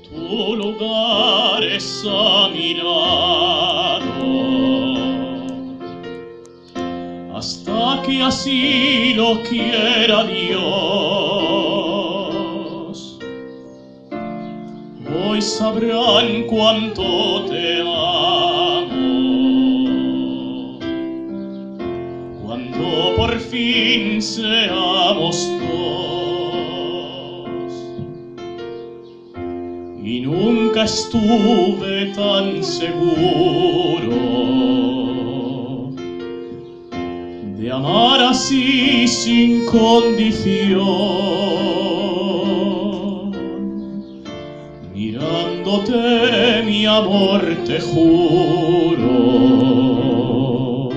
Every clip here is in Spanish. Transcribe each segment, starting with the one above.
Tu lugar es a mi lado, hasta que así lo quiera Dios. Hoy sabrán cuánto te amo, cuando por fin seamos dos. Y nunca estuve tan seguro de amar así sin condición. Mirándote, mi amor, te juro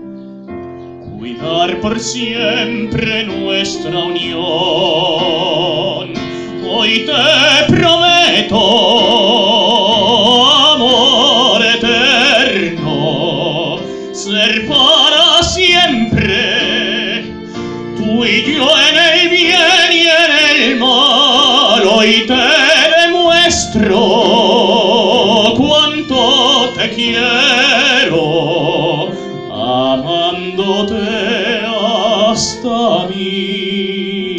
cuidar por siempre nuestra unión. Hoy te prometo amor eterno, ser para siempre tú y yo en el bien y en el mal. Hoy te demuestro cuánto te quiero, amándote hasta mí.